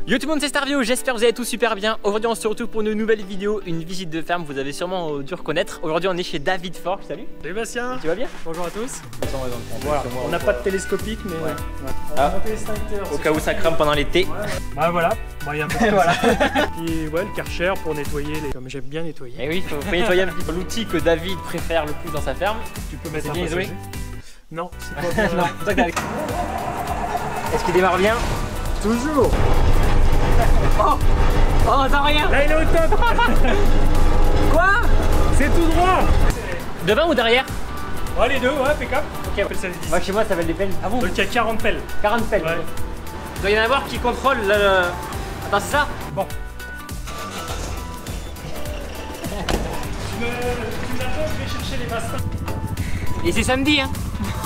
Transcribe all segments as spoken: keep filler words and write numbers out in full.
Yo tout le monde, c'est Starvio, j'espère que vous allez tous super bien. Aujourd'hui on se retrouve pour une nouvelle vidéo, une visite de ferme, vous avez sûrement dû reconnaître. Aujourd'hui on est chez David Forge, salut. Salut Bastien. Tu vas bien? Bonjour à tous. Voilà. On n'a pas de télescopique mais ouais. Ouais. Ah. Au cas où ça crame pendant l'été. Ouais, ouais. Bah voilà, bon, y a un peu de voilà. Puis ouais, le Karcher pour nettoyer les... Comme j'aime bien nettoyer. Et oui, il faut, faut nettoyer un petit peu. L'outil que David préfère le plus dans sa ferme. Tu peux mettre un bien isolé? Non, c'est pas bien. Non, c'est ça. Est-ce qu'il démarre bien? Toujours. Oh, oh, t'as rien. Là il est au top. Quoi? C'est tout droit. Devant ou derrière? Ouais, les deux, ouais, impeccable. Ok, ça les moi chez moi ça s'appelle des pelles. Ah bon? Donc il y a quarante pelles. quarante pelles. Ouais. Il doit y en avoir qui contrôlent le... Attends, c'est ça? Bon. Tu me, tu me l'attends, je vais chercher les bastons. Et c'est samedi, hein.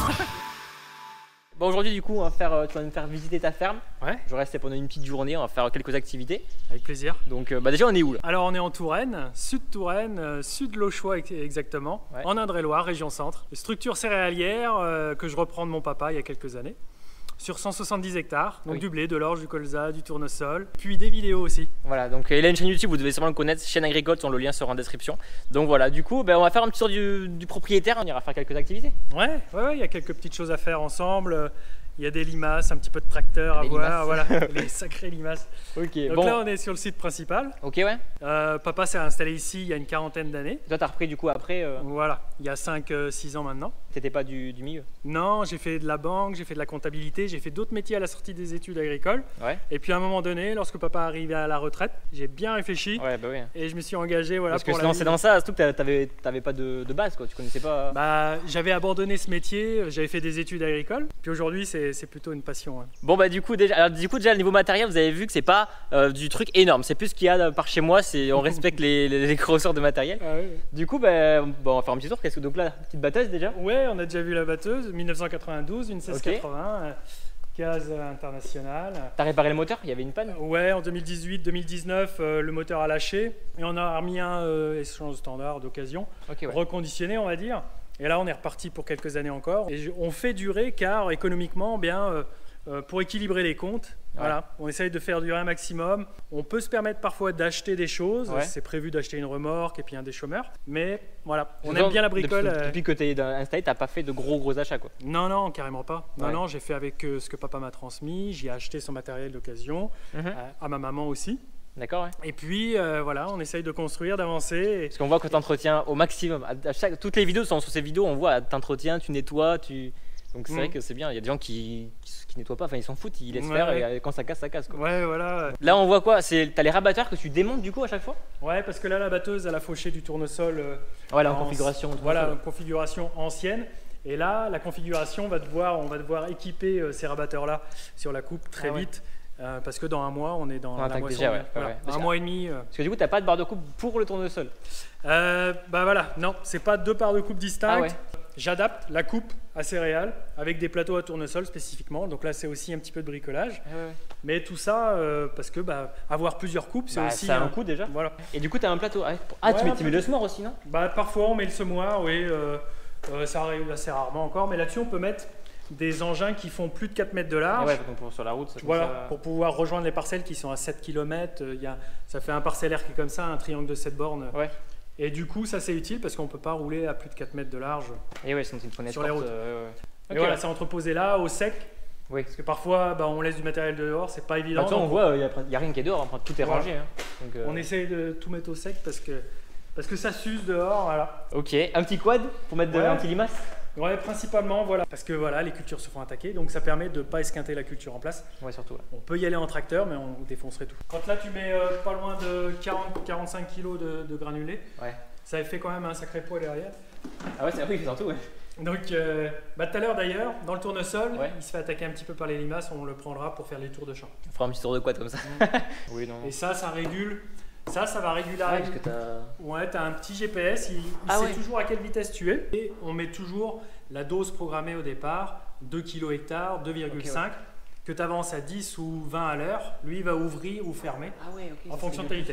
Bon, aujourd'hui du coup on va faire, tu vas nous faire visiter ta ferme. Ouais. Je reste pendant une petite journée, on va faire quelques activités. Avec plaisir. Donc bah déjà on est où là? Alors on est en Touraine, sud Touraine, euh, sud Lochois exactement, ouais. En Indre-et-Loire, région centre. Structure céréalière euh, que je reprends de mon papa il y a quelques années. Sur cent soixante-dix hectares, donc oui. Du blé, de l'orge, du colza, du tournesol, puis des vidéos aussi. Voilà, donc il a une chaîne YouTube, vous devez sûrement le connaître, chaîne agricole, le lien sera en description. Donc voilà, du coup, ben, on va faire un petit tour du, du propriétaire, on ira faire quelques activités. Ouais, ouais, ouais, il y a quelques petites choses à faire ensemble. Il y a des limaces, un petit peu de tracteur à voir, voilà, les sacrées limaces. Ok. Donc bon. Là, on est sur le site principal. Ok, ouais. Euh, papa s'est installé ici il y a une quarantaine d'années. Toi, t'as repris du coup après euh... Voilà, il y a cinq six ans maintenant. T'étais pas du, du milieu? Non, j'ai fait de la banque, j'ai fait de la comptabilité, j'ai fait d'autres métiers à la sortie des études agricoles. Ouais. Et puis à un moment donné, lorsque papa arrivait à la retraite, j'ai bien réfléchi. Ouais, bah oui. Et je me suis engagé, voilà. Parce que sinon, c'est dans ça, surtout que t'avais, t'avais pas de, de base, quoi. Tu connaissais pas. Bah, j'avais abandonné ce métier, j'avais fait des études agricoles. Puis aujourd'hui, c'est plutôt une passion. Ouais. Bon bah du coup déjà, alors, du coup déjà le niveau matériel, vous avez vu que c'est pas euh, du truc énorme, c'est plus ce qu'il y a par chez moi, c'est on respecte les, les, les grosseurs de matériel. Ah oui. Du coup bah, bon, on va faire un petit tour. Qu'est-ce que donc là, petite batteuse déjà? Ouais, on a déjà vu la batteuse, mille neuf cent quatre-vingt-douze, une seize quatre-vingts, okay. Case internationale. T'as réparé le moteur? Il y avait une panne? Ouais, en deux mille dix-huit deux mille dix-neuf, euh, le moteur a lâché et on a remis un euh, échange standard d'occasion, okay, ouais. Reconditionné on va dire. Et là on est reparti pour quelques années encore. Et je, on fait durer car économiquement bien. Euh, Euh, pour équilibrer les comptes, ouais. Voilà, on essaye de faire durer un maximum. On peut se permettre parfois d'acheter des choses, ouais. C'est prévu d'acheter une remorque et puis un déchômeur, mais voilà, on aime bien la bricole. Depuis, euh... depuis que tu es installé, tu n'as pas fait de gros gros achats quoi? Non, non, carrément pas. Non, ouais. Non, j'ai fait avec euh, ce que papa m'a transmis, j'ai acheté son matériel d'occasion, mm-hmm. euh, à ma maman aussi. D'accord, ouais. Et puis euh, voilà, on essaye de construire, d'avancer. Et... Parce qu'on voit que tu entretiens au maximum. À chaque... Toutes les vidéos sont sur ces vidéos, on voit, tu entretiens, tu nettoies, tu... Donc c'est mmh. vrai que c'est bien, il y a des gens qui, qui, qui nettoient pas, enfin ils s'en foutent, ils laissent ouais, faire ouais. Et quand ça casse, ça casse quoi. Ouais, voilà. Là on voit quoi? T'as les rabatteurs que tu démontes du coup à chaque fois? Ouais, parce que là la batteuse elle a fauché du tournesol. Euh, ouais, là en, en configuration. Voilà, en configuration ancienne. Et là la configuration va devoir, on va devoir équiper euh, ces rabatteurs là sur la coupe très ah, vite. Ouais. Euh, parce que dans un mois on est dans ah, la moisson. Déjà, ouais, voilà. Ouais. Un mois et demi. Euh... Parce que du coup t'as pas de barre de coupe pour le tournesol? euh, Bah voilà, non, c'est pas deux barres de coupe distinctes. Ah, ouais. J'adapte la coupe à céréales avec des plateaux à tournesol spécifiquement. Donc là, c'est aussi un petit peu de bricolage. Ah ouais. Mais tout ça, euh, parce que bah, avoir plusieurs coupes, c'est bah, aussi. Ça a un, un coût déjà. Voilà. Et du coup, tu as un plateau. Ah, ouais, tu mets, tu mets le semoir aussi, non? Bah, parfois, on met le semoir, oui. Euh, euh, ça arrive assez rarement encore. Mais là-dessus, on peut mettre des engins qui font plus de quatre mètres de large. Ouais, pour, sur la route. Ça voilà, ça... pour pouvoir rejoindre les parcelles qui sont à sept kilomètres. Euh, y a, ça fait un parcellaire qui est comme ça, un triangle de sept bornes. Ouais. Et du coup, ça c'est utile parce qu'on ne peut pas rouler à plus de quatre mètres de large. Et ouais, c'est une fenêtre sur les routes. Euh, ouais. Et okay. Voilà, c'est entreposé là, au sec. Oui. Parce que parfois, bah, on laisse du matériel dehors, c'est pas évident. Attends, on voit, il n'y a, a rien qui est dehors, tout est voilà. Rangé. Hein. Donc, euh... on essaye de tout mettre au sec parce que, parce que ça s'use dehors. Voilà. Ok, un petit quad pour mettre de ouais. l'anti-limace? Ouais, principalement, voilà. Parce que voilà, les cultures se font attaquer, donc ça permet de ne pas esquinter la culture en place. Ouais, surtout. Ouais. On peut y aller en tracteur, mais on défoncerait tout. Quand là, tu mets euh, pas loin de quarante à quarante-cinq kilos de, de granulés. Ouais. Ça fait quand même un sacré poids derrière. Ah ouais, c'est oui, surtout, ouais. Donc, euh, bah, tout à l'heure d'ailleurs, dans le tournesol, ouais. Il se fait attaquer un petit peu par les limaces, on le prendra pour faire les tours de champ. On fera un petit tour de quad comme ça. Mmh. Oui, non. Et ça, ça régule. Ça, ça va régulariser. Ouais, tu as... Ouais, tu as un petit G P S, il, il ah sait ouais. Toujours à quelle vitesse tu es. Et on met toujours la dose programmée au départ, deux kilos hectares, deux virgule cinq. Okay, ouais. Que tu avances à dix ou vingt à l'heure, lui il va ouvrir ou fermer ah ouais, okay, en fonction de ta vitesse. Ouais.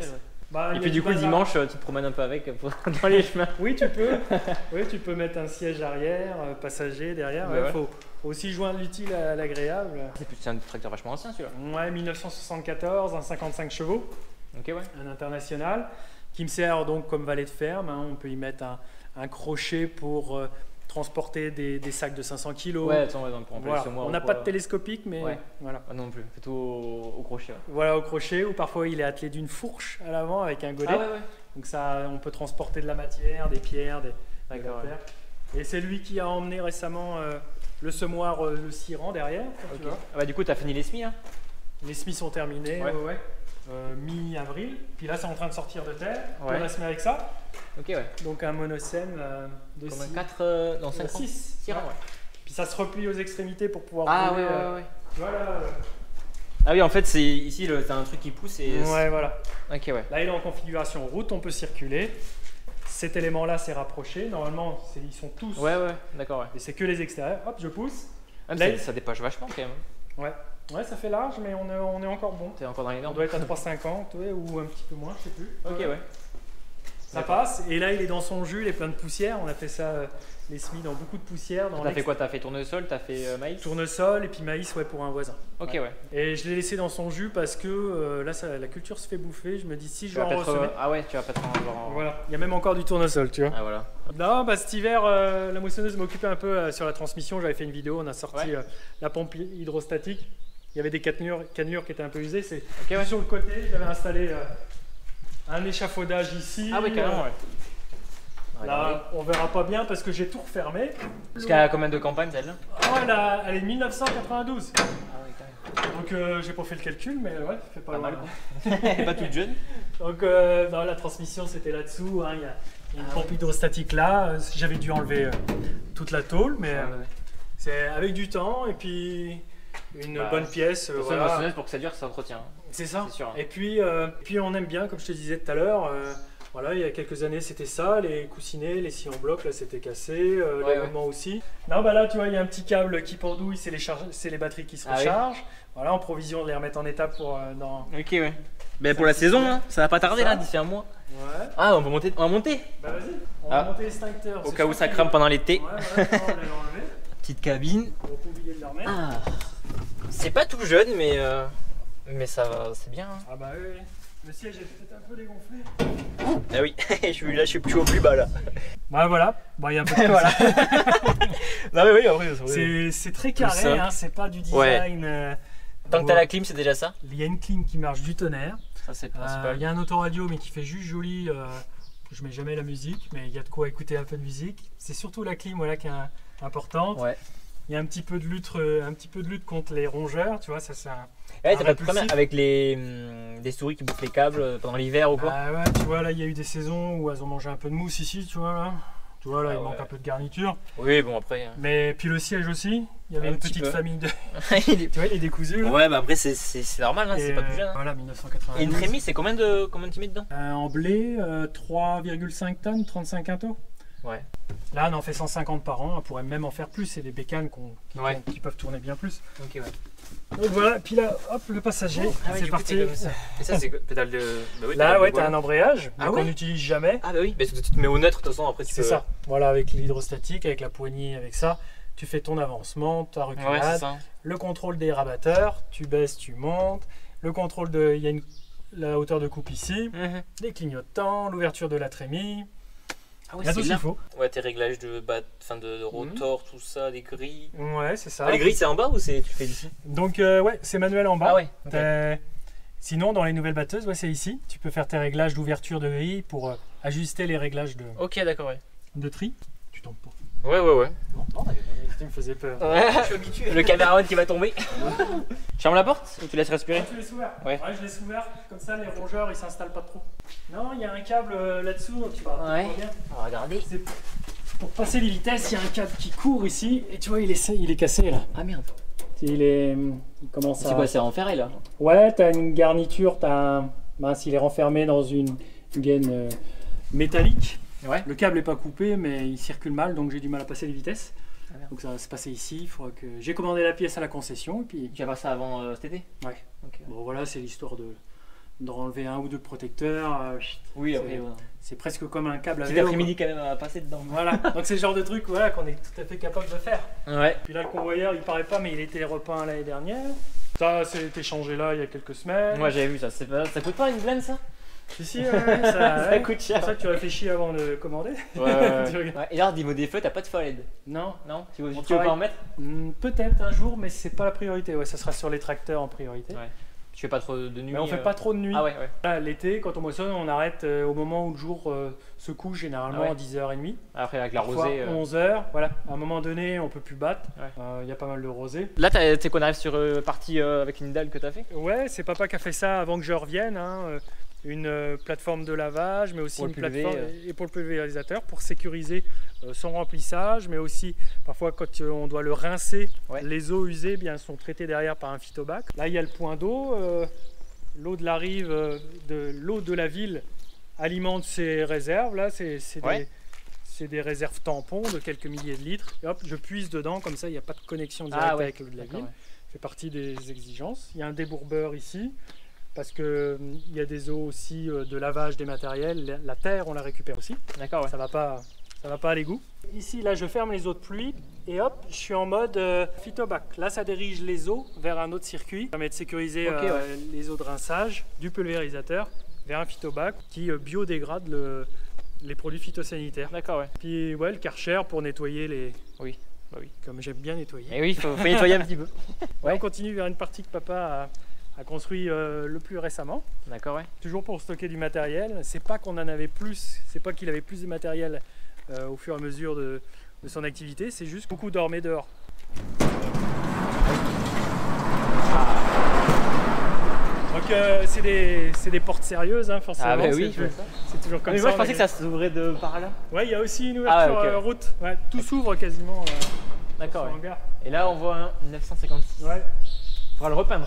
Bah, et puis du coup, le dimanche, tu te promènes un peu avec dans les chemins. Oui, tu peux. Oui, tu peux mettre un siège arrière, passager derrière. Il ouais, ouais. faut aussi joindre l'utile à l'agréable. C'est un tracteur vachement ancien celui-là. Ouais, mille neuf cent soixante-quatorze, un cinquante-cinq chevaux. Ok, ouais. Un international qui me sert donc comme valet de ferme. Hein. On peut y mettre un, un crochet pour euh, transporter des, des sacs de cinq cents kilos. Ouais, attends, ouais, donc on voilà. On n'a pas de télescopique, mais ouais. voilà. Ah, non plus, c'est tout au, au crochet. Ouais. Voilà, au crochet, ou parfois il est attelé d'une fourche à l'avant avec un godet. Ah, ouais, ouais. Donc ça, on peut transporter de la matière, des pierres, des, des ouais. Et c'est lui qui a emmené récemment euh, le semoir, euh, le Siran derrière. Okay. Ah bah, du coup, tu as fini les semis, hein? Les semis sont terminés, ouais. ouais, ouais. Euh, mi-avril. Puis là, c'est en train de sortir de terre. Ouais. On va se mettre avec ça. Ok, ouais. Donc un monocème euh, de six. quatre, euh, non, cinq, six. six rangs, ouais. Puis ça se replie aux extrémités pour pouvoir ah, rouler. Ouais, ouais, euh, ouais. Voilà. Ah oui, en fait, c'est ici, tu as un truc qui pousse et... Ouais, voilà. Ok, ouais. Là, il est en configuration route, on peut circuler. Cet élément-là, c'est rapproché. Normalement, ils sont tous... Ouais, ouais, d'accord, ouais. Et c'est que les extérieurs. Hop, je pousse. Ah, là, ça dépasse vachement, quand même. Ouais. Ouais, ça fait large, mais on est, on est encore bon. T'es encore dans les normes. On doit être à trois cinquante, ouais, ou un petit peu moins, je sais plus. Ok, ouais. Ça passe. Et là, il est dans son jus, il est plein de poussière. On a fait ça, euh, les semis, dans beaucoup de poussière. T'as fait quoi? T'as fait tournesol, t'as fait euh, maïs? Tournesol et puis maïs, ouais, pour un voisin. Ok, ouais. ouais. Et je l'ai laissé dans son jus parce que euh, là, ça, la culture se fait bouffer. Je me dis, si je vais en ressemer. Ah ouais, tu vas pas te rendre. En... Voilà. Il y a même encore du tournesol, tu vois. Ah voilà. Non, bah cet hiver, euh, la moissonneuse m'occupait un peu euh, sur la transmission. J'avais fait une vidéo, on a sorti ouais. euh, la pompe hydrostatique. Il y avait des cannelures, cannelures qui étaient un peu usées. C'est okay, ouais. Sur le côté, j'avais installé euh, un échafaudage ici. Ah oui, carrément, ouais. Là, on verra pas bien parce que j'ai tout refermé. Parce qu'elle a combien de campagnes, celle-là? Oh, elle, a, elle est de mille neuf cent quatre-vingt-douze. Ah oui, quand même. Donc, euh, j'ai pas fait le calcul, mais ouais, fait pas, pas mal. Elle est pas toute jeune. Donc, euh, non, la transmission, c'était là-dessous. Hein. Il y a, il y a une ah, pompe ouais. hydrostatique là. J'avais dû enlever euh, toute la tôle, mais ah, ouais. c'est avec du temps et puis une bah, bonne pièce. Euh, voilà. Pour que ça dure, ça entretient. C'est ça. Sûr, hein. Et puis, euh, puis, on aime bien, comme je te disais tout à l'heure. Euh, Voilà, il y a quelques années c'était ça, les coussinets, les sillons blocs, là c'était cassé, euh, ouais, l'élément ouais. aussi. Non, bah là tu vois, il y a un petit câble qui pendouille, c'est les, les batteries qui se ah, rechargent. Oui. Voilà, en provision de les remettre en état pour euh, dans. Ok, ouais. Ben pour la saison, hein, ça va pas tarder là, d'ici un mois. Ouais. Ah, on va monter, on va monter. Bah vas-y, on ah. va monter l'extincteur. Au cas où ça crame pendant l'été. Ouais, ouais, on va l'enlever. Petite cabine. On va pas oublier de la remettre. Ah. C'est pas tout jeune, mais euh, mais ça va, c'est bien. Hein. Ah bah oui. oui. Le siège est peut-être un peu dégonflé. Ah oui, je suis là, je suis plus au plus bas là. Bah voilà, bah il y a un peu de voilà. Non mais oui, après c'est très carré, hein, c'est pas du design. Ouais. Euh, Tant que t'as la clim, c'est déjà ça. Il y a une clim qui marche du tonnerre. Ça c'est principal. Euh, il y a un autoradio mais qui fait juste joli. Euh, je mets jamais la musique, mais il y a de quoi écouter un peu de musique. C'est surtout la clim voilà qui est importante. Ouais. Il y a un petit peu de lutte, un petit peu de lutte contre les rongeurs, tu vois, ça c'est un. Ouais, t'as pas de problème avec les hum, des souris qui bouffent les câbles pendant l'hiver ou quoi? Ah ouais, tu vois là, il y a eu des saisons où elles ont mangé un peu de mousse ici, tu vois là. Tu vois là, ah il ouais. manque un peu de garniture. Oui, bon après. Hein. Mais puis le siège aussi, il y avait un une petite peu. famille de. Tu vois, il est décousu là. Ouais, bah après c'est normal, hein, c'est pas plus jeune. Hein. Voilà, mille neuf cent quatre-vingt-douze. Et une trémie, c'est combien de combien tu mets dedans? euh, En blé, euh, trois virgule cinq tonnes, trente-cinq quintaux. Ouais. Là, on en fait cent cinquante par an, on pourrait même en faire plus, c'est des bécanes qu qui, ouais. qui peuvent tourner bien plus. Ok, ouais. Donc voilà, puis là, hop, le passager, ah c'est ouais, parti. Coup, ça. Et ça, c'est pédale de. Bah oui, là, ouais, t'as un embrayage, ah qu'on ouais n'utilise jamais. Ah bah oui, mais tu te mets au neutre, de toute façon, après tu C'est peux... ça, voilà, avec l'hydrostatique, avec la poignée, avec ça, tu fais ton avancement, ta reculade, ouais, le contrôle des rabatteurs, tu baisses, tu montes, le contrôle de. Il y a une... la hauteur de coupe ici, mm-hmm. les clignotants, l'ouverture de la trémie. Ah ouais, il y a tout ce qu'il faut. Ouais, tes réglages de, bah, fin de, de rotor, mmh. tout ça, les grilles. Ouais, c'est ça. Ah, les grilles, c'est en bas ou c'est tu fais ici? Donc, euh, ouais, c'est manuel en bas. Ah ouais. Okay. Sinon, dans les nouvelles batteuses, ouais, c'est ici. Tu peux faire tes réglages d'ouverture de grille pour euh, ajuster les réglages de. Ok, d'accord, ouais. De tri. Tu tombes pas. Ouais, ouais, ouais. Non, non, tu me faisais peur. Ouais. Je suis habitué. Le caméraman qui va tomber. Je ferme la porte ou tu laisses respirer? Ah, tu laisses ouvert. Ouais. Ouais, je laisse ouvert. Comme ça, les rongeurs ils s'installent pas trop. Non, il y a un câble euh, là-dessous. Tu vas ouais. bien. On va regarder. Pour passer les vitesses, il y a un câble qui court ici. Et tu vois, il est, il est cassé là. Ah merde. Il est. Il commence à. C'est quoi, c'est renferré là? Ouais, t'as une garniture. T'as un. Mince, il est renfermé dans une, une gaine euh, métallique. Ouais. Le câble n'est pas coupé, mais il circule mal, donc j'ai du mal à passer les vitesses. Ah, donc ça va se passer ici. Il faudra que j'ai commandé la pièce à la concession. Et puis... Tu vas faire ça avant euh, cet été? Ouais. Okay. Bon voilà, c'est l'histoire de, de renlever un ou deux protecteurs. Euh, oui, après, ouais. C'est presque comme un câble à vélo. L'après-midi quand même à passer dedans. Voilà, donc c'est le genre de truc voilà, qu'on est tout à fait capable de faire. Ouais. Puis là, le convoyeur, il paraît pas, mais il était repeint l'année dernière. Ça, c'était changé là il y a quelques semaines. Moi, j'avais vu ça. Pas... Ça coûte pas une blinde, ça? Si, si, ouais, ça, ça ouais. coûte cher. C'est pour ça que tu réfléchis avant de commander. Ouais, ouais, ouais. Ouais. Et là, au niveau des feux, t'as pas de feu à L E D? Non. Non. Tu veux, tu travaille... veux pas en mettre? mmh, Peut-être un jour, mais c'est pas la priorité. Ouais, ça sera sur les tracteurs en priorité. Ouais. Tu fais pas trop de nuit? Mais on fait euh... pas trop de nuit. Ah ouais, ouais. L'été, quand on moissonne, on arrête euh, au moment où le jour euh, se couche, généralement ah ouais. à dix heures trente. Après, avec la rosée. Euh... onze heures, voilà. À un moment donné, on peut plus battre. Il ouais. euh, y a pas mal de rosée. Là, tu sais qu'on arrive sur euh, partie euh, avec une dalle que tu as fait? Ouais, c'est papa qui a fait ça avant que je revienne. Hein. Une euh, plateforme de lavage, mais aussi pour une pulvé, plateforme euh... et pour le pulvérisateur pour sécuriser euh, son remplissage, mais aussi parfois quand euh, on doit le rincer, ouais. les eaux usées bien sont traitées derrière par un phytobac. Là, il y a le point d'eau. Euh, L'eau de la rive, de l'eau de la ville alimente ces réserves. Là, c'est ouais. des, des réserves tampons de quelques milliers de litres. Et hop, je puise dedans, comme ça, il n'y a pas de connexion directe ah ouais. avec l'eau de la ville. Ouais. Ça fait partie des exigences. Il y a un débourbeur ici, parce qu'il y a des eaux aussi de lavage des matériels. La terre, on la récupère aussi. D'accord. Ouais. Ça ne va pas, ça va pas à l'égout. Ici, là, je ferme les eaux de pluie. Et hop, je suis en mode euh, phytobac. Là, ça dirige les eaux vers un autre circuit. Ça permet de sécuriser okay, euh, ouais. les eaux de rinçage du pulvérisateur vers un phytobac qui euh, biodégrade le, les produits phytosanitaires. D'accord, ouais. Puis, ouais, le Karcher pour nettoyer les... Oui, bah oui. Comme j'aime bien nettoyer. Et oui, il faut, faut nettoyer un petit peu. Ouais. On continue vers une partie que papa a, a construit euh, le plus récemment. D'accord, ouais. Toujours pour stocker du matériel. C'est pas qu'on en avait plus, c'est pas qu'il avait plus de matériel euh, au fur et à mesure de... de son activité, c'est juste beaucoup dormait dehors. Ah. Donc euh, c'est des, des portes sérieuses, hein, forcément. Ah bah oui, c'est toujours comme mais ça. Moi je pensais que ça s'ouvrait de par là. Ouais, il y a aussi une ouverture ah, okay. euh, route. Ouais, tout s'ouvre quasiment. Euh, D'accord. Ouais. Et là on voit un neuf cent cinquante-six. Ouais. Faudra le repeindre.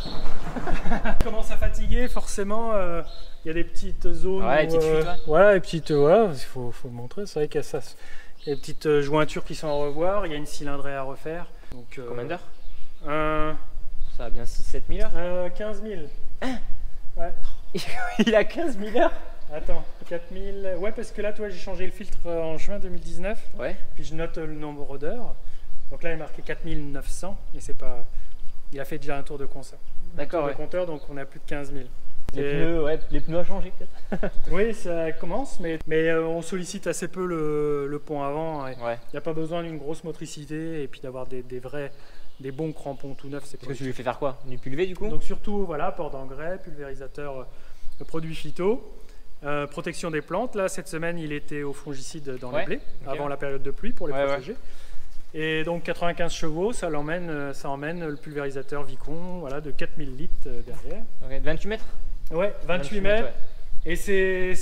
On commence à fatiguer, forcément. Il euh, y a des petites zones. Ouais, où, petites fuites, euh, ouais. Voilà, les petites. Voilà, il faut, faut le montrer. C'est vrai qu'il y a ça. Il y a des petites jointures qui sont à revoir, il y a une cylindrée à refaire. Donc, euh, combien d'heures euh, Ça a bien six sept mille heures euh, quinze mille. Hein Ouais. Il a quinze mille heures. Attends, quatre mille. Ouais, parce que là, toi, j'ai changé le filtre en juin deux mille dix-neuf. Ouais. Puis je note le nombre d'heures. Donc là, il est marqué quatre mille neuf cents, mais c'est pas. Il a fait déjà un tour de compteur. D'accord. Ouais. compteur, donc on a plus de quinze mille. Les pneus, ouais, les pneus à changer peut-être. Oui, ça commence, mais, mais euh, on sollicite assez peu le, le pont avant. Il ouais. n'y a pas besoin d'une grosse motricité et puis d'avoir des, des vrais, des bons crampons tout neufs. Parce que tu lui fais faire quoi? Du pulvé du coup? Donc surtout, voilà, port d'engrais, pulvérisateur de produits phyto, euh, protection des plantes. Là, cette semaine, il était au fongicide dans ouais. les blés, okay, avant ouais. la période de pluie pour les ouais, protéger. Ouais. Et donc quatre-vingt-quinze chevaux, ça, l'emmène, ça emmène le pulvérisateur Vicon, voilà, de quatre mille litres derrière. Okay. vingt-huit mètres? Ouais, vingt-huit mètres. Ouais. Et c'est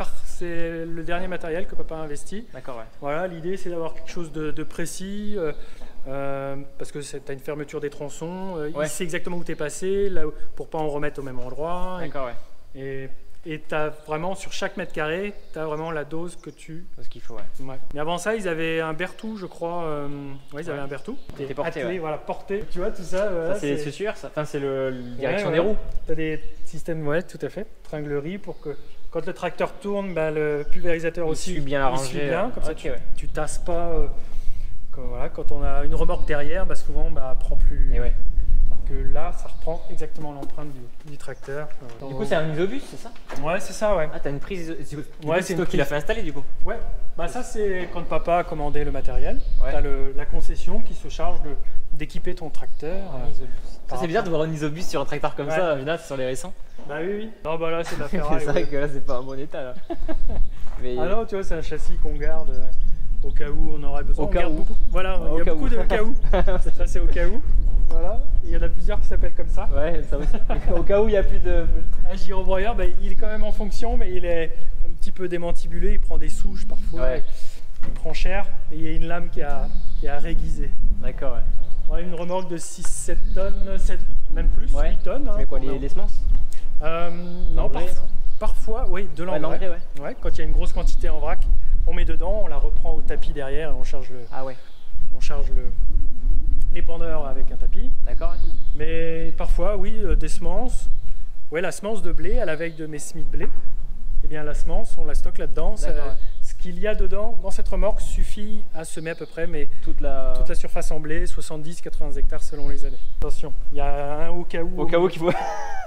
le dernier matériel que papa a investi. D'accord, ouais. Voilà, l'idée c'est d'avoir quelque chose de, de précis, euh, euh, parce que tu as une fermeture des tronçons, euh, ouais. il sait exactement où tu es passé, là, pour pas en remettre au même endroit. D'accord, ouais. Et, et tu as vraiment, sur chaque mètre carré, tu as vraiment la dose que tu... Ce qu'il faut, ouais. ouais. Mais avant ça, ils avaient un Berthoud, je crois. Euh... Ouais, ils avaient ouais. un Berthoud. C'était porté, attelé, ouais. voilà, porté. Tu vois, tout ça. Voilà, ça c'est les chaussures, ça. Enfin, c'est le, le direction ouais, ouais. des roues. Tu as des systèmes, ouais, tout à fait. Tringlerie pour que quand le tracteur tourne, bah, le pulvérisateur il aussi. Suit bien arrangé. Il suit bien, comme okay, ça, tu, ouais. tu tasses pas. Euh, comme, voilà, quand on a une remorque derrière, bah, souvent, bah, elle prend plus. Et ouais. Que là, ça reprend exactement l'empreinte du, du tracteur. Du coup, c'est un isobus, c'est ça? Ouais, c'est ça, ouais. Ah, t'as une prise. Ouais, c'est toi qui l'as fait installer, du coup? Ouais. Bah ça, c'est quand papa a commandé le matériel. Ouais. T'as la concession qui se charge d'équiper ton tracteur. Un isobus. Ça, c'est bizarre de voir un isobus sur un tracteur comme ouais. ça, là, sur les récents. Bah oui, oui. Non, bah là, c'est de la ferraille. C'est vrai ouais. que là, c'est pas un bon état, là. Mais... Ah non, tu vois, c'est un châssis qu'on garde au cas où on aurait besoin. Au cas où. Beaucoup. Voilà, ouais, il y a beaucoup où. de cas où. Ça, c'est au cas où. Voilà, il y en a plusieurs qui s'appellent comme ça. Ouais, ça aussi. Au cas où il n'y a plus de... Un gyrobroyeur, bah, il est quand même en fonction, mais il est un petit peu démantibulé, il prend des souches parfois, ouais. il prend cher, et il y a une lame qui a, qui a réguisé. D'accord, ouais. Ouais, une remorque de six sept tonnes, sept, même plus, ouais. huit tonnes. Mais hein, quoi, les, les semences euh, Non, parfois, parfois, oui, de l'engrais. Ouais, ouais. Ouais, quand il y a une grosse quantité en vrac, on met dedans, on la reprend au tapis derrière et on charge le... Ah ouais. On charge le... l'épandeur avec un tapis. D'accord. Ouais. Mais parfois, oui, euh, des semences. Ouais, la semence de blé à la veille de mes semis de blé. Eh bien, la semence, on la stocke là-dedans. Ouais. Ce qu'il y a dedans, dans cette remorque, suffit à semer à peu près, mais toute la, toute la surface en blé, soixante-dix à quatre-vingts hectares selon les années. Attention, il y a un au cas où. Au cas où qu'il faut.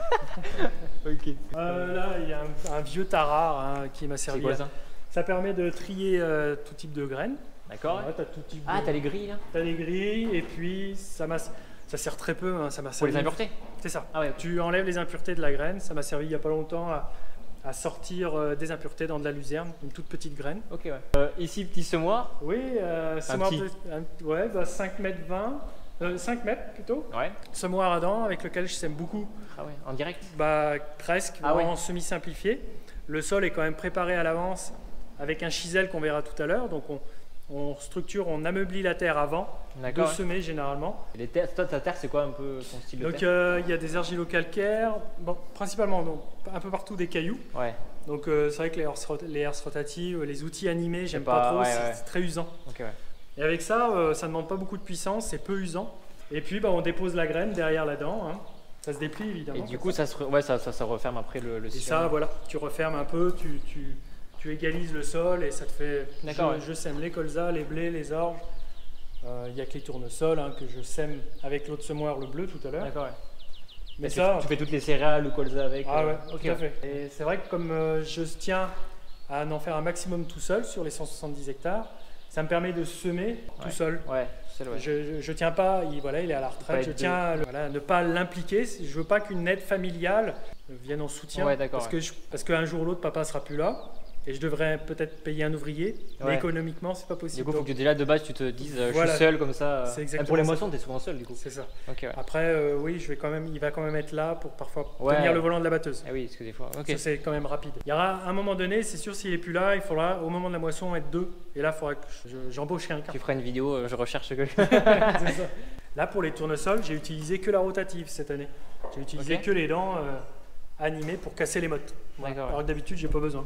Ok. Euh, là, il y a un, un vieux tarare hein, qui m'a servi. C'est quoi ça? Ça permet de trier euh, tout type de graines. D'accord. Ouais, t'as tout type ah, de... t'as les grilles là? T'as les grilles, et puis ça m'a. Ça sert très peu, hein, ça m'a servi. Pour les impuretés? C'est ça. Ah ouais. Tu enlèves les impuretés de la graine, ça m'a servi il n'y a pas longtemps à, à sortir euh, des impuretés dans de la luzerne, une toute petite graine. Ok, ouais. Euh, ici, petit semoir? Oui, euh, semoir petit. de un, ouais, bah, cinq mètres vingt, euh, cinq mètres plutôt. Ouais. Semoir à dents avec lequel je sème beaucoup. Ah ouais, en direct? Bah, presque, ah en ouais. semi-simplifié. Le sol est quand même préparé à l'avance avec un chisel qu'on verra tout à l'heure, donc on, on structure, on ameublit la terre avant de ouais. semer généralement. Et les terres, toi, ta terre, c'est quoi un peu ton style de donc, terre? euh, il y a des argilo-calcaires, bon, principalement donc, un peu partout des cailloux. Ouais. Donc euh, c'est vrai que les herses, les herses rotatives, les outils animés, j'aime pas, pas trop, ouais, c'est ouais. très usant. Okay, ouais. Et avec ça, euh, ça ne demande pas beaucoup de puissance, c'est peu usant. Et puis bah, on dépose la graine derrière la dent, hein. Ça se déplie évidemment. Et du coup, ça. Ça, se, ouais, ça, ça se referme après le, le Et ça, voilà, tu refermes un peu, tu... tu Tu égalises le sol et ça te fait. Je, ouais. je sème les colzas, les blés, les orges. Il euh, n'y a que les tournesols hein, que je sème avec l'autre semoir, le bleu tout à l'heure. D'accord, ouais. Mais tu, ça. Tu fais toutes les céréales ou colza avec. Ah euh... ouais, okay, tout à fait. Et c'est vrai que comme euh, je tiens à en faire un maximum tout seul sur les cent soixante-dix hectares, ça me permet de semer ouais. tout seul. Ouais, seul, ouais. Je, je tiens pas, il, voilà, il est à la retraite, je tiens à, voilà, à ne pas l'impliquer. Je veux pas qu'une aide familiale vienne en soutien. Ouais, parce ouais. que je, parce qu'un jour ou l'autre, papa sera plus là. Et je devrais peut-être payer un ouvrier, ouais. mais économiquement, c'est pas possible. Du coup, il faut que déjà de base tu te dises, euh, voilà. je suis seul comme ça. C'est exactement. Pour les moissons, tu es souvent seul du coup. C'est ça. Okay, ouais. Après, euh, oui, je vais quand même, il va quand même être là pour parfois ouais. tenir le volant de la batteuse. Ah oui, parce que des fois. Okay. Ça, c'est quand même rapide. Il y aura un moment donné, c'est sûr, s'il est plus là, il faudra au moment de la moisson être deux. Et là, il faudra que j'embauche je, quelqu'un. Tu feras une vidéo, je recherche quelqu'un. C'est ça. Là, pour les tournesols, j'ai utilisé que la rotative cette année. J'ai utilisé okay. que les dents euh, animées pour casser les mottes. Voilà. Alors que d'habitude, j'ai pas besoin.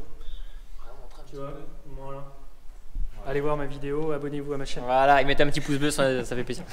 Tu vois, voilà. Ouais. Allez voir ma vidéo, abonnez-vous à ma chaîne. Voilà, et mettez un petit pouce bleu, ça, ça fait plaisir.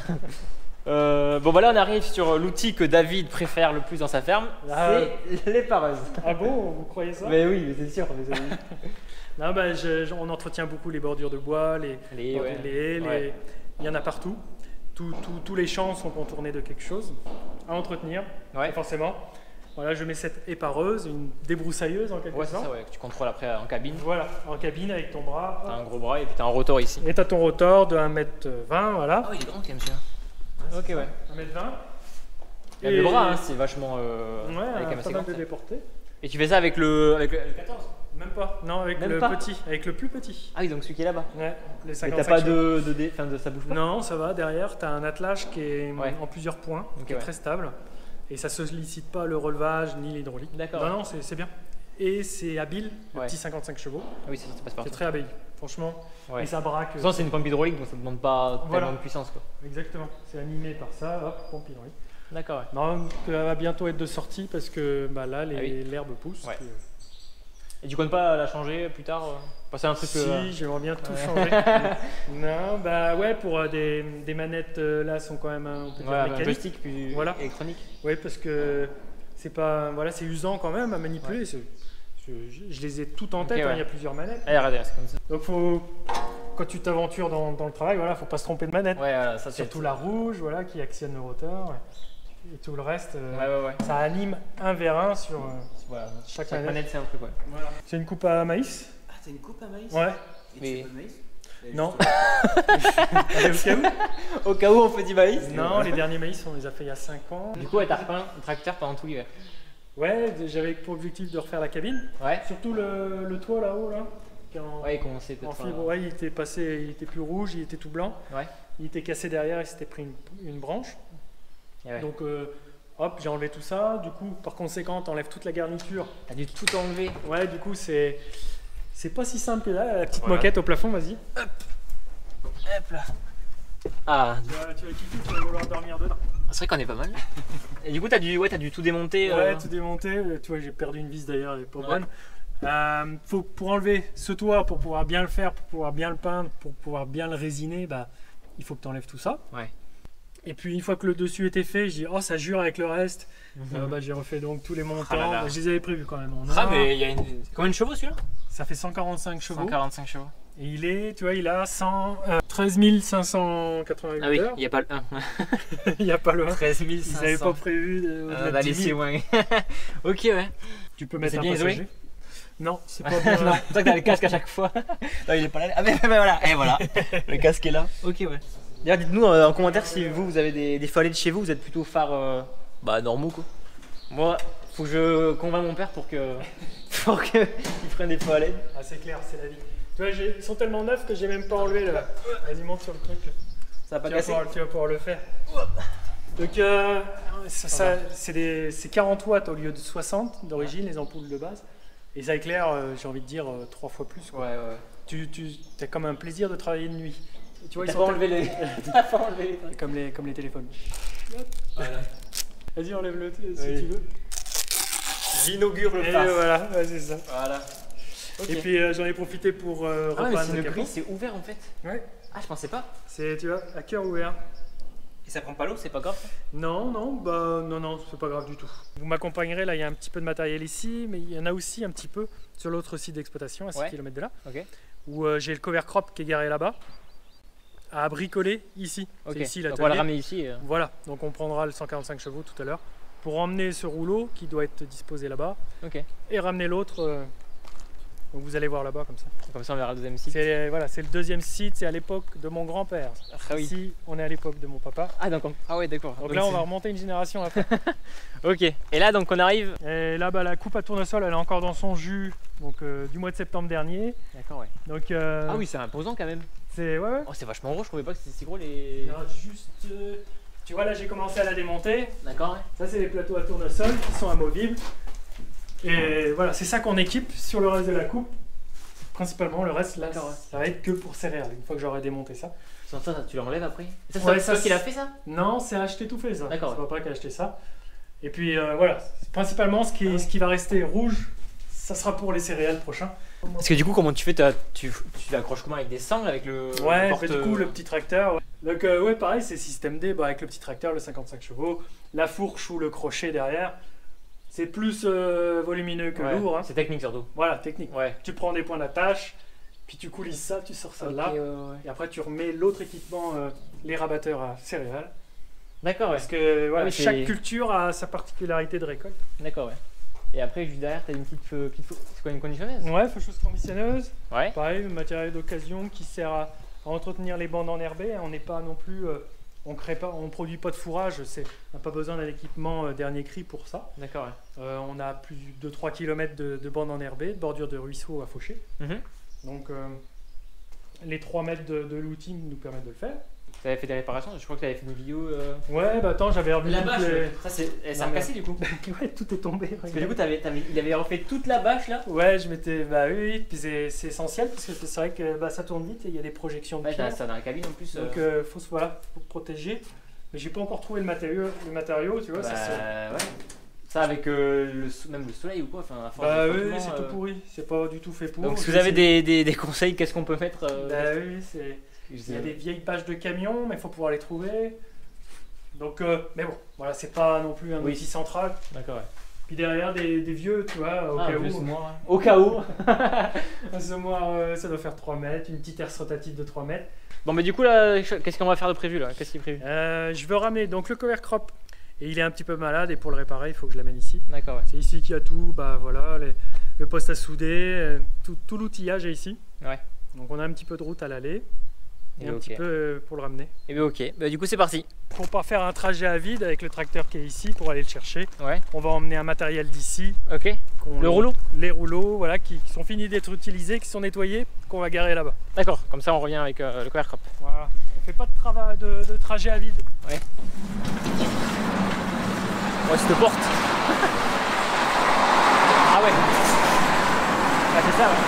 euh, bon, bah là, on arrive sur l'outil que David préfère le plus dans sa ferme, ah, c'est l'épareuse. Ah bon, vous croyez ça? Mais oui, mais c'est sûr. Mais non, bah, je, je, on entretient beaucoup les bordures de bois, les, les, ouais. les haies, les... Ouais. il y en a partout. Tout, tout, tous les champs sont contournés de quelque chose à entretenir, ouais. forcément. Voilà, je mets cette épareuse, une débroussailleuse en quelque ouais, sorte. C'est ça, ouais, que tu contrôles après en cabine. Voilà, en cabine avec ton bras. T'as un gros bras et puis t'as un rotor ici. Et t'as ton rotor de un mètre vingt, voilà. Ah, oh, il est grand quand même celui-là. Ah, ok, ouais. un mètre vingt. Et le bras, hein, c'est vachement. Euh, ouais, avec un pas mal de déporté. Et tu fais ça avec le, avec le quatorze? Même pas, non, avec Même le pas. petit, avec le plus petit. Ah oui, donc celui qui est là-bas. Ouais, les cinquante-cinq. Mais t'as pas de, de, de, fin de. Ça bouge pas? Non, ça va, derrière, t'as un attelage qui est ouais. en plusieurs points, okay, qui est ouais. très stable. Et ça ne sollicite pas le relevage ni l'hydraulique. D'accord. Non, non, c'est bien. Et c'est habile, le ouais. petit cinquante-cinq chevaux. Ah oui, ça, ça passe par C'est très habile, franchement. Ouais. Et ça braque. De toute façon, c'est une pompe hydraulique, donc ça ne demande pas voilà. tellement de puissance. Quoi. Exactement. C'est animé par ça, hop, pompe hydraulique. D'accord. Ouais. Non, elle va bientôt être de sortie parce que bah, là, l'herbe ah oui. pousse. Ouais. Puis, euh... Et tu comptes pas la changer plus tard? Passer un truc. Si, euh... j'aimerais bien tout changer. Non, bah ouais, pour euh, des, des manettes euh, là sont quand même un, on peut dire ouais, mécaniques. Un joystick puis voilà. électronique. Oui, parce que c'est pas, voilà, c'est usant quand même à manipuler. Ouais. Je, je, je les ai toutes en tête, okay, hein, ouais. Il y a plusieurs manettes. Ah, regardez, c'est comme ça. Donc faut, quand tu t'aventures dans, dans le travail, voilà, faut pas se tromper de manette. Ouais, voilà, ça, surtout la rouge, voilà, qui actionne le rotor. Ouais. Et tout le reste, euh, ouais, ouais, ouais. ça anime un vers un sur euh, voilà. chaque, chaque manette. manette c'est un truc, ouais. Voilà. C'est une coupe à maïs. Ah, c'est une coupe à maïs? Ouais. Et mais... tu fais pas de maïs? Non. Allez, au cas où Au cas où on fait du maïs? Non, les derniers maïs, on les a fait il y a cinq ans. Du coup, ouais, t'as repeint le tracteur pendant tout l'hiver? Ouais, j'avais pour objectif de refaire la cabine. Ouais. Surtout le, le toit là-haut, là. En, ouais, il commençait en fibre, ouais, il était passé, il était plus rouge, il était tout blanc. Ouais. Il était cassé derrière, il s'était pris une, une branche. Ouais. Donc, euh, hop, j'ai enlevé tout ça. Du coup, par conséquent, t'enlèves toute la garniture. T'as dû tout enlever. Ouais, du coup, c'est c'est pas si simple que là. La petite voilà. moquette au plafond, vas-y. Hop. Hop là. Ah. Tu vas, tu vas kiffer, tu vas vouloir dormir dedans. C'est vrai qu'on est pas mal. Et du coup, t'as dû, ouais, t'as dû tout démonter. Ouais, euh... tout démonter. Tu vois, j'ai perdu une vis d'ailleurs, elle est pas ouais. bonne. Euh, faut, pour enlever ce toit, pour pouvoir bien le faire, pour pouvoir bien le peindre, pour pouvoir bien le résiner, bah, il faut que tu enlèves tout ça. Ouais. Et puis une fois que le dessus était fait, je dis oh ça jure avec le reste. Mmh. Euh, bah, j'ai refait donc tous les montants. Ah là là. Je les avais prévus quand même. En ah mais il y a une... combien de chevaux celui-là? Ça fait cent quarante-cinq chevaux. cent quarante-cinq chevaux. Et il est, tu vois, il a cent, euh, treize mille cinq cent quatre-vingt-huit ah oui, heures. Il n'y a pas le un. Il n'y a pas le un. treize mille cinq cents. Ils n'avaient pas prévu de, euh, d'aller si loin. Ok ouais. Tu peux mettre un bien passager. Isolé? Non, c'est pas bien. Non, c'est ça que t'as le casque à chaque fois. Non, il est pas là. Ah mais, mais voilà, et voilà. Le casque est là. Ok ouais. D'ailleurs, dites-nous euh, en commentaire si vous, vous avez des, des phares L E D chez vous, vous êtes plutôt phares euh, bah, normaux quoi. Moi, faut que je convainc mon père pour que pour qu'il prenne des phares L E D. Ah c'est clair, c'est la vie. Tu vois, ils sont tellement neufs que j'ai même pas enlevé le... Vas-y, monte sur le truc. Ça va pas tu casser. Vas pouvoir, tu vas pouvoir le faire. Donc, euh, ça, ça, c'est quarante watts au lieu de soixante d'origine, les ampoules de base. Et ça éclaire, euh, j'ai envie de dire, euh, trois fois plus. Quoi. Ouais, ouais. Tu, tu as comme un plaisir de travailler de nuit. Tu vois, ils sont pas enlevé les... T'as pas enlevé les... Comme les, comme les téléphones. Voilà. Vas-y, enlève-le si oui. tu veux. J'inaugure le Et phare. voilà, ouais, c'est ça. Voilà. Okay. Et puis euh, j'en ai profité pour euh, ah, repeindre le capot. gris, c'est ouvert en fait. Ouais. Ah, je pensais pas. C'est, tu vois, à cœur ouvert. Et ça prend pas l'eau, c'est pas grave? Non, non, bah non, non, c'est pas grave du tout. Vous m'accompagnerez, là il y a un petit peu de matériel ici, mais il y en a aussi un petit peu sur l'autre site d'exploitation, à six ouais. kilomètres de là, okay. où euh, j'ai le cover crop qui est garé là-bas, à bricoler ici. Okay. Ici donc on va le ramener ici. Euh... Voilà, donc on prendra le cent quarante-cinq chevaux tout à l'heure, pour emmener ce rouleau qui doit être disposé là-bas, okay. et ramener l'autre. Euh, Donc vous allez voir là-bas comme ça. Comme ça on verra le deuxième site. C'est voilà, c'est le deuxième site, c'est à l'époque de mon grand-père. Ah oui. Ici, on est à l'époque de mon papa. Ah d'accord. Ah ouais d'accord. Donc, donc là on va remonter une génération après. Ok. Et là donc on arrive. Et là bah, la coupe à tournesol elle est encore dans son jus, donc euh, du mois de septembre dernier. D'accord ouais. Donc euh, ah oui c'est imposant quand même. C'est ouais. ouais. Oh c'est vachement gros, je trouvais pas que c'était si gros les. Non, juste. Euh, tu vois là j'ai commencé à la démonter. D'accord. Ouais. Ça c'est les plateaux à tournesol qui sont amovibles. Et voilà c'est ça qu'on équipe sur le reste de la coupe. Principalement, le reste, là, ouais. ça va être que pour céréales, une fois que j'aurai démonté ça. Ça, ça tu l'enlèves après? Ça, ouais, c'est toi qui l'as fait ça? Non, c'est acheté tout fait ça. D'accord. C'est pas papa qui a acheté ça. Et puis euh, voilà, principalement ce qui, ah, oui. ce qui va rester rouge, ça sera pour les céréales prochains. Parce que du coup, comment tu fais? Tu, tu l'accroches comment? Avec des sangles? Avec le. Ouais, le porte... du coup, le petit tracteur. Ouais. Donc, euh, ouais, pareil, c'est système D bah, avec le petit tracteur, le cinquante-cinq chevaux, la fourche ou le crochet derrière. C'est plus euh, volumineux que ouais, lourd. Hein. C'est technique surtout. Voilà, technique. Ouais. Tu prends des points d'attache. Puis tu coulisses ça, tu sors ça de là, okay, ouais, ouais. Et après tu remets l'autre équipement, euh, les rabatteurs à céréales. D'accord, ouais. Parce que voilà, ouais, chaque culture a sa particularité de récolte. D'accord, ouais. Et après, juste derrière, tu as une petite, petite c'est quoi, une conditionneuse? Ouais, faucheuse conditionneuse. Ouais. Pareil, un matériel d'occasion qui sert à, à entretenir les bandes enherbées. On n'est pas non plus, euh, on crée pas, on produit pas de fourrage. On n'a pas besoin d'un équipement euh, dernier cri pour ça. D'accord, ouais. Euh, on a plus de trois kilomètres de, de bandes enherbées, de bordure de ruisseau à faucher. Mm-hmm. Donc euh, les trois mètres de, de l'outil nous permettent de le faire. Tu avais fait des réparations? Je crois que tu avais fait une vidéo. Euh... Ouais, bah attends, j'avais revu la bâche. Les... Ça, c'est ça a cassé du coup. Ouais, tout est tombé. Parce que du coup, t'avais, t'avais, il avait refait toute la bâche là. Ouais, je m'étais. Bah oui, oui. Puis c'est, c'est essentiel parce que c'est vrai que bah, ça tourne vite et il y a des projections de ouais, t'as ça dans la cabine en plus. Donc euh... faut, voilà, faut protéger. Mais j'ai pas encore trouvé le matériau, le matériau tu vois. Bah, ça, ouais. Ça avec euh, le, même le soleil ou quoi, enfin, à force bah de oui, c'est euh... tout pourri, c'est pas du tout fait pour. Donc si vous avez des, des, des conseils, qu'est-ce qu'on peut mettre euh... Bah oui, c'est... il y a des vieilles bâches de camions, mais il faut pouvoir les trouver. Donc, euh, mais bon, voilà, c'est pas non plus un oui. outil central. D'accord, ouais. Puis derrière des, des vieux, tu vois, au ah, cas où. Semoir, au cas où. Un semoir, euh, ça doit faire trois mètres, une petite herse rotative de trois mètres. Bon, mais du coup, là, qu'est-ce qu'on va faire de prévu là? Qu'est-ce qui est prévu? euh, Je veux ramener donc le cover crop. Et il est un petit peu malade et pour le réparer, il faut que je l'amène ici. D'accord, ouais. C'est ici qu'il y a tout, bah voilà, les, le poste à souder, tout, tout l'outillage est ici. Ouais. Donc on a un petit peu de route à l'aller et, et un okay. petit peu pour le ramener. Et bien ok, bah, du coup c'est parti. Pour pas faire un trajet à vide avec le tracteur qui est ici pour aller le chercher, ouais. On va emmener un matériel d'ici. Ok. Le rouleau? Les rouleaux, voilà, qui, qui sont finis d'être utilisés, qui sont nettoyés, qu'on va garer là-bas. D'accord, comme ça on revient avec euh, le cover crop. Voilà, on fait pas de, travail, de, de trajet à vide. Ouais. Ouais, cette porte. Ah ouais. Ah, c'est ça, ouais.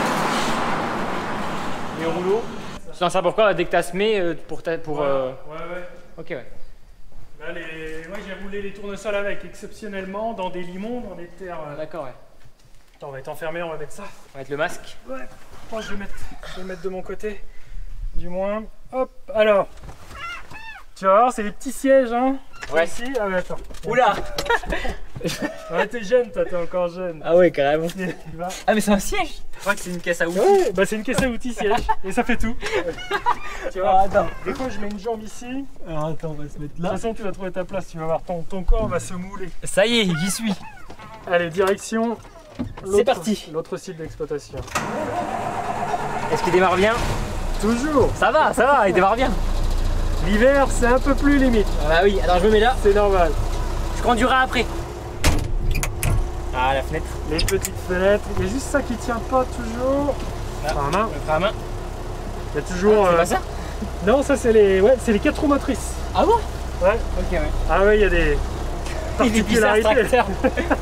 Les rouleaux. C'est ça pourquoi dès que tu as semé pour ta, pour. Ouais, euh... ouais, ouais. Ok, ouais. Là, les... ouais, j'ai roulé les tournesols avec exceptionnellement dans des limons, dans des terres. Euh... D'accord, ouais. Attends, on va être enfermé, on va mettre ça. On va mettre le masque. Ouais. Oh, je vais mettre, je vais le mettre de mon côté. Du moins. Hop. Alors. Tu vas voir, c'est les petits sièges, hein. Ouais. Ici, ah ouais, attends. Oula. Ouais, t'es jeune, toi, t'es encore jeune. Ah ouais, carrément. Va. Ah mais c'est un siège. Je crois que c'est une caisse à outils. Ouais, bah c'est une caisse à outils siège. Et ça fait tout. Tu vois, Ah, attends. des fois je mets une jambe ici. Alors attends, on va se mettre De là. toute façon, tu vas trouver ta place, tu vas voir, ton, ton corps va se mouler. Ça y est, j'y suis. Allez, direction. C'est parti. L'autre site d'exploitation. Est-ce qu'il démarre bien? Toujours. Ça va, ça va, il démarre bien. L'hiver, c'est un peu plus limite. Ah bah oui, alors je me mets là. C'est normal. Je conduirai après. Ah, la fenêtre. Les petites fenêtres. Il y a juste ça qui tient pas toujours. Ah, Enfin, main. à main. Il y a toujours. Ah, c'est euh... pas ça? Non, ça c'est les, ouais, c'est les quatre roues motrices. Ah bon? Ouais. Ok, ouais. Ah ouais, il y a des Il est bizarre, ce particularités. tracteur.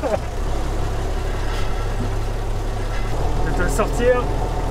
Je vais te le sortir.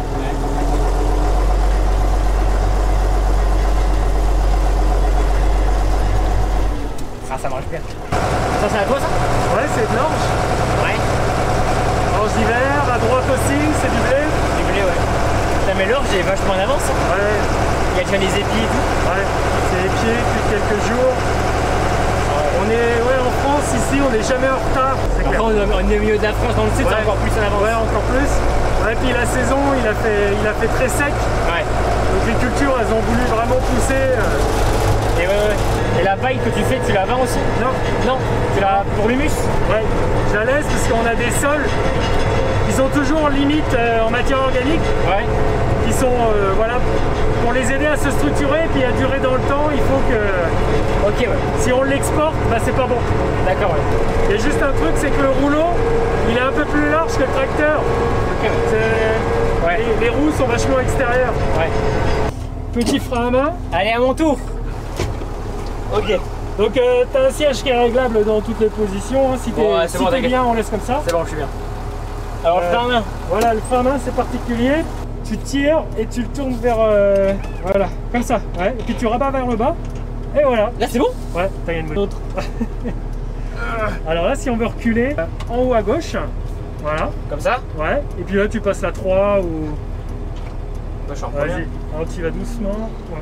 Ah, ça marche bien. Ça, c'est à toi, ça? Ouais, c'est de l'orge. Ouais. Orge d'hiver, à droite aussi, c'est du blé. Du blé, ouais. Putain, mais l'orge, j'ai vachement en avance. Hein. Ouais, Il y a déjà les épis et tout. ouais. C'est les pieds depuis quelques jours. On est, ouais, en France, ici, on n'est jamais en retard. C'est Après, clair. on est au milieu de la France, dans le sud, Ouais. c'est encore plus en avance. Ouais, encore plus. Ouais, puis la saison, il a fait, il a fait très sec. Ouais. Donc les cultures, elles ont voulu vraiment pousser. euh, Et ouais, ouais. Et la paille que tu fais, tu la vends aussi? Non, Non, tu la pour l'humus? ouais, je la laisse parce qu'on a des sols qui sont toujours limite euh, en matière organique, Ouais. qui sont, euh, voilà, pour les aider à se structurer et puis à durer dans le temps, il faut que, Ok, ouais. si on l'exporte, bah c'est pas bon. D'accord, ouais. Il y a juste un truc, c'est que le rouleau, il est un peu plus large que le tracteur. Ok, ouais. C'est- Ouais. Les, les roues sont vachement extérieures. Ouais. Petit frein à main. Allez, à mon tour. Ok. Donc euh, t'as un siège qui est réglable dans toutes les positions. Hein. Si t'es Bon, ouais, c'est si bon, t'es t'inquiète. bien, on laisse comme ça. C'est bon, je suis bien. Alors, Euh, je fais en main. Voilà, le frein à main c'est particulier. Tu tires et tu le tournes vers... euh, voilà, comme ça. Ouais. Et puis tu rabats vers le bas. Et voilà. Là, c'est bon? Ouais, t'as gagné une autre. Alors là, si on veut reculer, euh, en haut à gauche. Voilà. Comme ça? Ouais. Et puis là, tu passes la trois ou... Moi, je suis en Vas-y. première. Alors tu vas doucement. Ouais.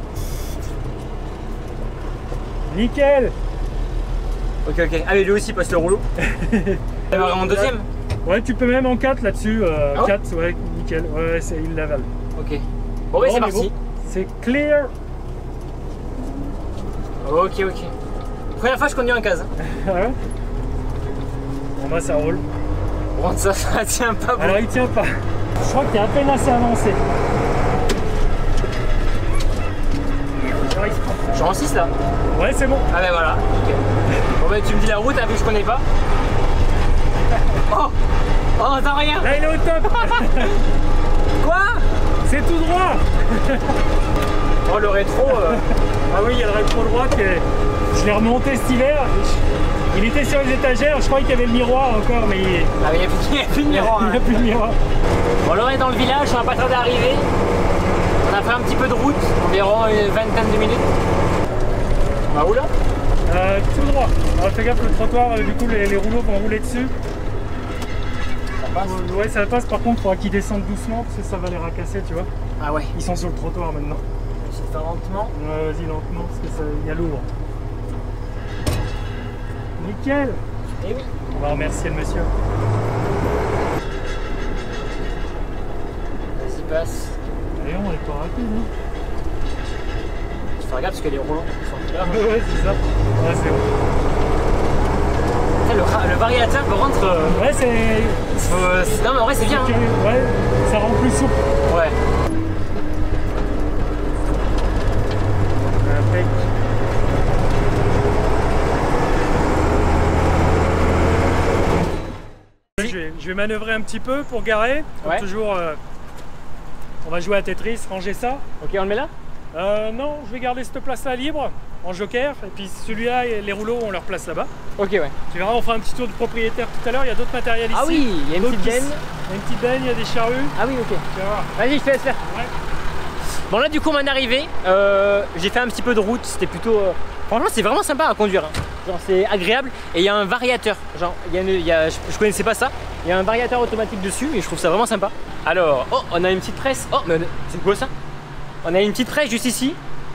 Nickel. Ok, ok. Allez, lui aussi, passe le rouleau. Ça va en deuxième? Ouais, tu peux même en quatre là-dessus. Euh, Ah ouais quatre, ouais, nickel. Ouais, c'est il l'avale. Ok. Bon, ouais, Bon, c'est mais parti. bon, c'est clear. Ok, ok. Première fois, je conduis en case. Ouais. Bon bah ça roule. Bon, ça, ça tient pas bon. Alors il tient pas. Je crois que t'es à peine assez avancé. Alors, il se prend. Je suis en six là. Ouais, c'est bon. Ah, ben voilà. Ok. Bon, ben, tu me dis la route, hein, vu que je connais pas. Oh! Oh, t'as rien! Là il est au top. Quoi? C'est tout droit. Oh, le rétro. euh, Ah oui, il y a le rétro droit que je l'ai remonté cet hiver. Il était sur les étagères, je croyais qu'il y avait le miroir encore, mais il Ah, mais il n'y a plus- il y a plus de miroir. il n'y a hein. plus de miroir. Bon, là, on est dans le village, on va pas tarder à arriver. On a fait un petit peu de route, environ une vingtaine de minutes. On va où là? Euh, tout droit. Alors fais gaffe, le trottoir, euh, du coup les, les rouleaux vont rouler dessus. Ça passe? Euh, ouais, ça passe, par contre, il faudra qu'ils descendent doucement parce que ça va les racasser, tu vois. Ah ouais. Ils sont sur le trottoir maintenant. J'essaie de faire lentement. Ouais, vas-y lentement parce que ça, il y a lourd. Nickel. Eh oui. On va remercier le monsieur. Vas-y, passe. Allez, on est pas rapide, hein. Tu fais regarde parce que les roulants sont plus là. Ouais, ouais, c'est ça. Ouais, c'est bon. Putain, Le, ra- le variateur par contre. euh, Ouais, c'est. euh, c'est- non, mais en vrai, c'est bien. c'est- Hein. Ouais, ça rend plus souple. Ouais. Impec. Je vais, je vais manœuvrer un petit peu pour garer. Comme Ouais. toujours, euh, on va jouer à Tetris, ranger ça. Ok, on le met là? Euh, non, je vais garder cette place-là libre en joker. Et puis celui-là et les rouleaux, on leur place là-bas. Ok, ouais. Tu verras, on fera un petit tour de propriétaire tout à l'heure. Il y a d'autres matériels ici. Ah oui, il y a une D'autres petite qui- benne. Il y a une petite benne, il y a des charrues. Ah oui, ok. Tu vas voir. Vas-y, je te laisse faire. Ouais. Bon, là, du coup, on est arrivé. Euh, j'ai fait un petit peu de route. C'était plutôt. euh, Franchement, c'est vraiment sympa à conduire. hein. Genre, c'est agréable. Et il y a un variateur. Genre, il y a une- il y a- je, je connaissais pas ça. Il y a un variateur automatique dessus. Et je trouve ça vraiment sympa. Alors, oh, on a une petite presse. Oh, mais c'est quoi ça? On a une petite presse juste ici.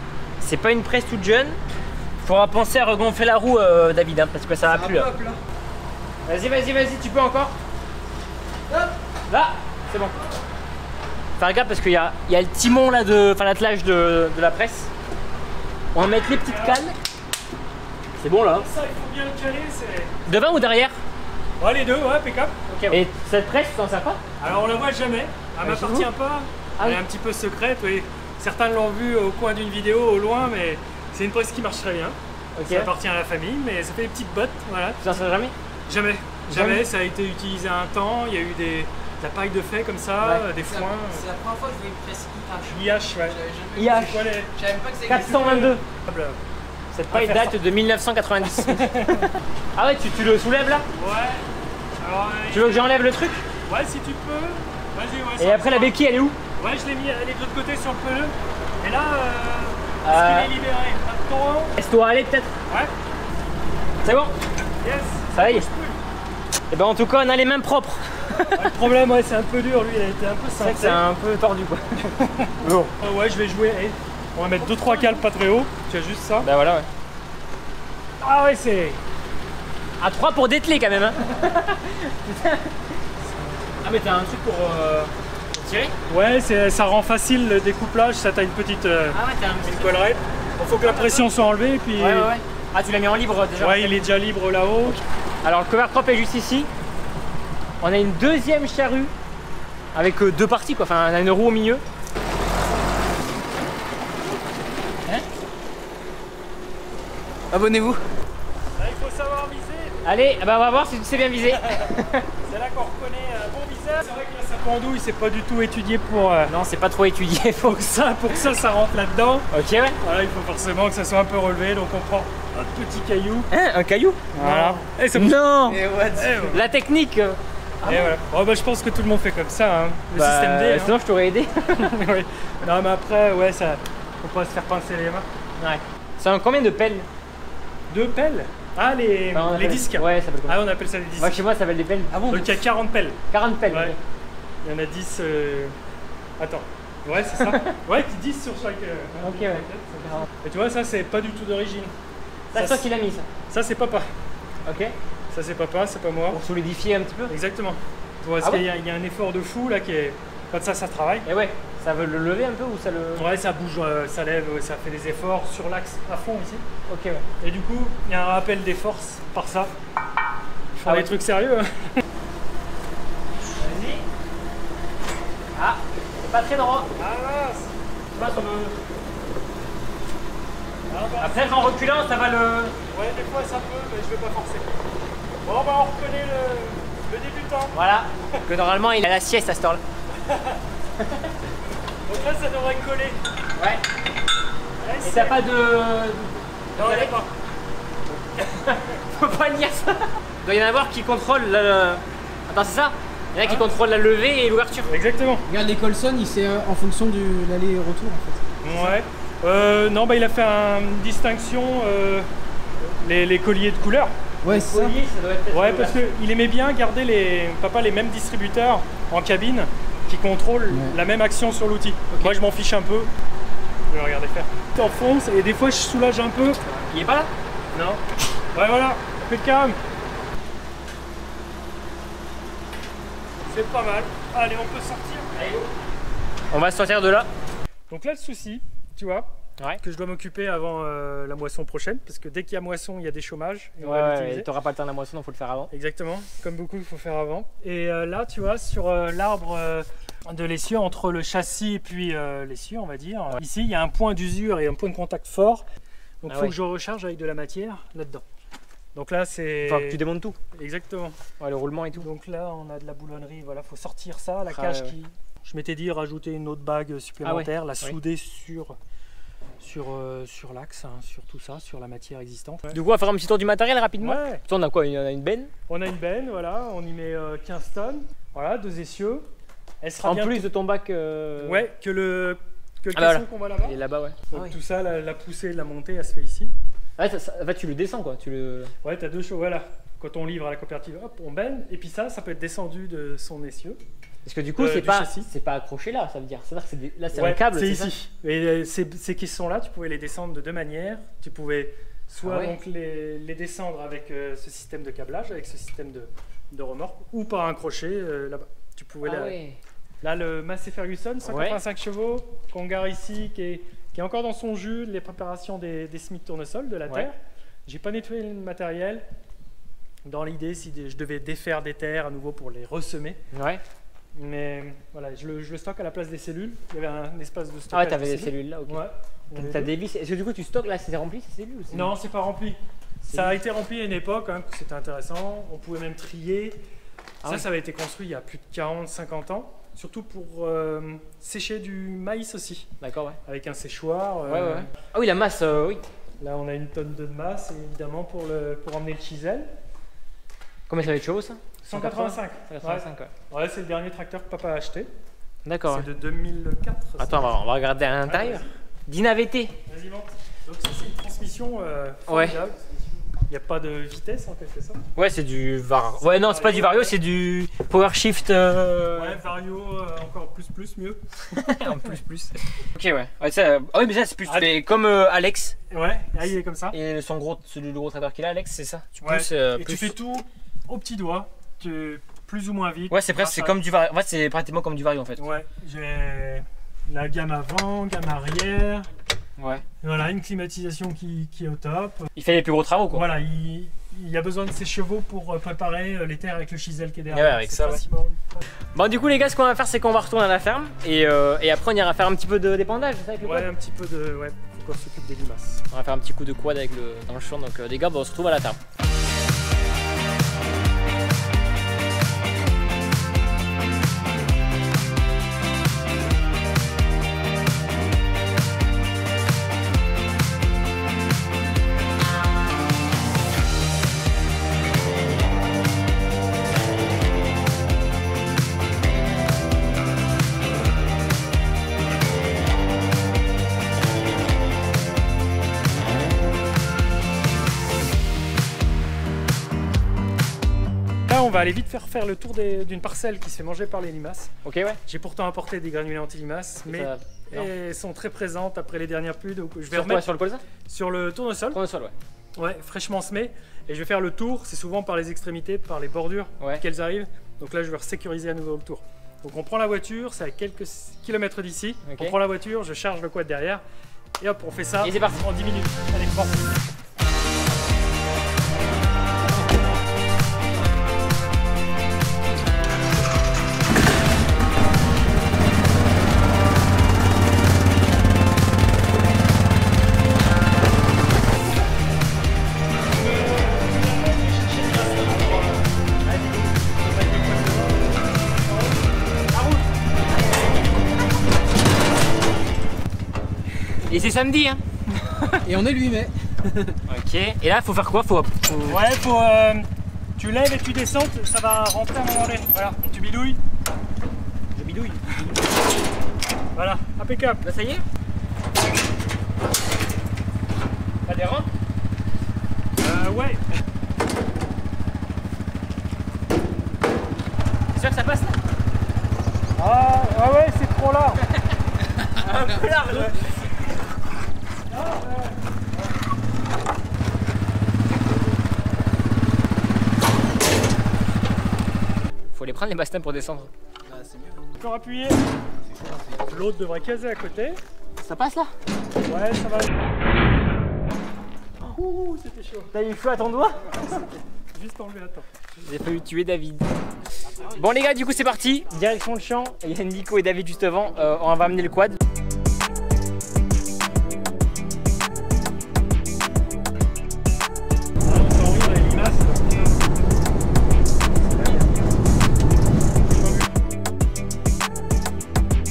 c'est pas une presse toute jeune. Faudra penser à regonfler la roue, euh, David, hein, parce que ça va plus là. Vas-y, vas-y, vas-y, tu peux encore. Hop. Là, c'est bon. Faire gaffe parce qu'il y a, il y a le timon là de, enfin l'attelage de, de la presse. On va mettre les petites cannes. C'est bon là. Ça, il faut bien le caler, c'est. Devant ou derrière? Ouais, les deux, ouais, impeccable. Okay, ouais. Et cette presse, tu t'en sers pas? Alors on la voit jamais. Elle m'appartient pas. Ah, elle oui. est un petit peu secrète. Oui. Certains l'ont vu au coin d'une vidéo, au loin, mais c'est une presse qui marche très bien. Okay. Ça appartient à la famille, mais ça fait des petites bottes. Voilà. Tu t'en sers jamais? Jamais. Jamais. Jamais. Ça a été utilisé un temps. Il y a eu des. De la paille de fait comme ça, ouais. des foins. C'est la première fois que je vois une presse I H. I H, ouais. I H. Je savais pas que c'est quatre cent vingt-deux. Cette paille date ça. de mille neuf cent quatre-vingt-dix. Ah ouais, tu, tu le soulèves là? Ouais. Alors, tu veux que j'enlève le truc? Ouais, si tu peux. Vas-y, ouais. Et après la béquille, elle est où? Ouais, je l'ai mis, elle est de l'autre côté sur le pneu. Et là, euh, euh... est libéré. Attends. Laisse-toi aller peut-être? Ouais. C'est bon? Yes. Ça y est. Et ben en tout cas, on a les mains propres. Ouais, le problème, ouais, c'est un peu dur, lui, il a été un peu simple. C'est un peu tordu quoi. Bon. Oh, ouais, je vais jouer. Hey, on va mettre deux trois cales pas très haut. Tu as juste ça. Bah voilà, ouais. Ah ouais, c'est. À trois pour dételer quand même. Hein. Ah, mais t'as un truc pour, euh, pour tirer? Ouais, ça rend facile le découplage. Ça, t'as une petite euh, ah ouais, t'as un petit collerette. Il faut que la pression soit enlevée. Puis... Ouais, ouais, ouais. Ah, tu l'as mis en libre déjà? Ouais, il est déjà libre là-haut. Okay. Alors, le cover prop est juste ici. On a une deuxième charrue avec deux parties quoi, enfin on a une roue au milieu. Hein? Abonnez-vous. Là, il faut savoir viser. Allez, bah on va voir si tu sais bien viser. C'est là qu'on reconnaît un bon viseur. C'est vrai que le sapin andouille c'est pas du tout étudié pour... Euh... Non, c'est pas trop étudié. Faut que ça, pour que ça, ça rentre là-dedans. Ok, ouais. Voilà, il faut forcément que ça soit un peu relevé, donc on prend un petit caillou. Hein, un caillou? Voilà. Et ça... Non. Et what? Et la technique. Ah et voilà. Oh, bah, je pense que tout le monde fait comme ça, hein. Le bah, système D. Sinon hein. je t'aurais aidé. Oui. Non mais après, ouais, ça, faut pas se faire pincer les mains. Ouais. C'est un combien de pelles? Deux pelles? Ah, les, enfin, les disques. Ouais, ça s'appelle comme ça. Ah, on appelle ça des disques. Moi, chez moi, ça s'appelle des pelles. Ah bon? Donc il y a quarante pelles. quarante pelles. Ouais. Il y en a dix. Euh... Attends. Ouais, c'est ça. Ouais, dix sur chaque. Euh... Ok, ouais. Et tu vois, ça, c'est pas du tout d'origine. Ça, c'est toi qui l'as mis, ça? Ça, c'est papa. Ok. Ça, c'est papa, c'est pas moi. Pour solidifier un petit peu? Exactement. Tu vois, parce ah qu'il ouais y, y a un effort de fou là qui est. Quand ça, ça travaille. Et ouais, ça veut le lever un peu ou ça le. Ouais, ça bouge, euh, ça lève, ouais, ça fait des efforts sur l'axe à fond ici. Ok, ouais. Et du coup, il y a un rappel des forces par ça. Ils font ah des ouais. trucs sérieux. Hein. Vas-y. Ah, c'est pas très droit. Ah mince. Tu vois, ça me. Ah, bah, après, en reculant, ça va le. Ouais, des fois ça peut, mais je vais pas forcer. Bon, bah, on reconnaît le, le débutant. Voilà. Que normalement, il a la sieste à cette heure-là. Donc là, ça devrait coller. Ouais. ouais et t'as pas de. Non, il n'y a pas. Faut pas lire ça. Il doit y en avoir qui contrôlent le. Attends, c'est ça? Il y en a qui ah. contrôlent la levée et l'ouverture. Exactement. Regarde, les Colson, il c'est en fonction de l'aller-retour en fait. Ouais. Euh, non, bah il a fait une distinction, euh, les, les colliers de couleur. Ouais, c'est ça. ça doit être ouais, parce qu'il aimait bien garder les, papa, les mêmes distributeurs en cabine qui contrôlent ouais. la même action sur l'outil. Okay. Moi, je m'en fiche un peu. Je vais le regarder faire. T'enfonces et des fois, je soulage un peu. Il est pas là? Non. Ouais, voilà. Peu de calme. C'est pas mal. Allez, on peut sortir. Allez, go. On va sortir de là. Donc là, le souci, tu vois, ouais. que je dois m'occuper avant euh, la moisson prochaine, parce que dès qu'il y a moisson, il y a des chômages. Et ouais, ouais, tu n'auras pas le temps de la moisson, donc il faut le faire avant. Exactement, comme beaucoup, il faut faire avant. Et euh, là, tu vois, sur euh, l'arbre euh, de l'essieu, entre le châssis et puis euh, l'essieu, on va dire, ouais. ici, il y a un point d'usure et un point de contact fort. Donc il ah faut ouais. que je recharge avec de la matière là-dedans. Donc là, c'est... Enfin, que tu démontes tout. Exactement. Ouais, le roulement et tout. Donc là, on a de la boulonnerie, voilà, faut sortir ça, la ah, cage ouais, qui... Ouais. Je m'étais dit rajouter une autre bague supplémentaire, ah ouais. la souder oui. sur, sur, euh, sur l'axe, hein, sur tout ça, sur la matière existante. Ouais. Du coup, on va faire un petit tour du matériel rapidement. Ouais. On a quoi? On a une benne? On a une benne, voilà, on y met euh, quinze tonnes, voilà, deux essieux. Elle sera en bien plus tout... de ton bac euh... Ouais, que le, que le ah, caisson voilà. qu'on voit là-bas. Et là-bas, ouais. Donc ah, oui. tout ça, la, la poussée, la montée, elle se fait ici. Ouais, ça, ça, en fait, tu le descends quoi, tu le... Ouais, t'as deux choses, voilà. Quand on livre à la coopérative, hop, on benne, et puis ça, ça peut être descendu de son essieu. Parce que du coup, euh, c'est pas, pas accroché là, ça veut dire. C'est-à-dire que des, là, c'est ouais, un câble. C'est ici. Et ces, ces caissons-là, tu pouvais les descendre de deux manières. Tu pouvais soit ah ouais. donc les, les descendre avec euh, ce système de câblage, avec ce système de, de remorque, ou par un crochet euh, là-bas. Tu pouvais ah la, ouais. Là, le Massey Ferguson, cent quatre-vingt-cinq ouais. chevaux, qu'on gare ici, qui est, qui est encore dans son jus, les préparations des, des semis de tournesol, de la terre. Ouais. J'ai pas nettoyé le matériel. Dans l'idée, si je devais défaire des terres à nouveau pour les ressemer. Ouais. Mais voilà, je le, je le stocke à la place des cellules. Il y avait un espace de stockage. Ah ouais, t'avais des cellules là, ok. Ouais. T'as des vis. Est-ce que du coup tu stockes là, c'est rempli ces cellules ou non, c'est pas rempli. Ça a été rempli à une époque, hein, c'était intéressant. On pouvait même trier. Ah ça, oui. ça avait été construit il y a plus de quarante cinquante ans. Surtout pour euh, sécher du maïs aussi. D'accord, ouais. Avec un séchoir. Euh, ouais, ouais. Ah oui, la masse, euh, oui. Là, on a une tonne de masse, évidemment, pour, le, pour emmener le chisel. Combien ça va être chaud, ça? cent quatre-vingt-cinq. cent quatre-vingt-cinq, ouais. Ouais, ouais c'est le dernier tracteur que papa a acheté. D'accord. C'est ouais. de deux mille quatre. Attends, on va, on va regarder à l'intérieur. Ouais, Dina V T. Vas-y, monte. Donc, ça, c'est une transmission euh, formidable. Ouais. Il n'y a pas de vitesse en quelque sorte. Ouais, c'est du Vario. Ouais, non, c'est pas du Vario, c'est du Power Shift. Euh... Ouais, Vario, euh, encore plus, plus, mieux. En plus, plus. Ok, ouais. ouais ça, ah oui, mais ça, c'est plus. Ah, comme euh, Alex. Ouais, là, il est comme ça. Et son gros, celui, le gros tracteur qu'il a, Alex, c'est ça. Tu ouais. pousses, euh, et plus... tu fais tout au petit doigt, tu... plus ou moins vite. Ouais, c'est presque, c'est comme du Vario. En fait, c'est pratiquement comme du Vario en fait. Ouais, j'ai la gamme avant, gamme arrière. Ouais. Voilà, une climatisation qui, qui est au top. Il fait les plus gros travaux quoi. Voilà, il, il y a besoin de ses chevaux pour préparer les terres avec le chisel qui est derrière. Ouais, avec ça. Ouais. Bon, du coup, les gars, ce qu'on va faire, c'est qu'on va retourner à la ferme et, euh, et après, on ira faire un petit peu de d'épandage, c'est ça avec le Ouais, quad un petit peu de. Ouais, faut qu'on s'occupe des limaces. On va faire un petit coup de quad avec le, dans le champ. Donc, euh, les gars, bon, on se retrouve à la ferme. On va aller vite faire faire le tour d'une parcelle qui se fait manger par les limaces. Ok, ouais. J'ai pourtant apporté des granulés anti-limaces, mais ça, elles sont très présentes après les dernières pluies. Donc je vais sur remettre quoi, sur le colza? Sur le tournesol. Tournesol, ouais. Ouais, fraîchement semé. Et je vais faire le tour. C'est souvent par les extrémités, par les bordures ouais. qu'elles arrivent. Donc là, je vais sécuriser à nouveau le tour. Donc on prend la voiture, c'est à quelques kilomètres d'ici. Okay. On prend la voiture, je charge le quad derrière. Et hop, on fait ça. Et c'est parti. En dix minutes. Allez, prends. Et c'est samedi hein. Et on est le huit mai. Ok, et là faut faire quoi? Faut, faut... Ouais, faut, euh, tu lèves et tu descends, ça va rentrer à un moment donné. Voilà, tu bidouilles. Je bidouille. Voilà, impeccable. Là ça y est. T'as des rangs? Euh, ouais. C'est sûr que ça passe là? Ah, ah ouais, c'est trop là. Un peu large. Ouais. Faut les prendre les bastons pour descendre. Ah, c'est mieux. Encore appuyé. L'autre devrait caser à côté. Ça passe là? Ouais, ça va. Ouh, c'était chaud. T'as eu feu à ton doigt? Juste enlevé à temps. J'ai failli tuer David. Bon les gars, du coup c'est parti. Direction le champ. Il y a Nico et David juste devant. Euh, on va amener le quad.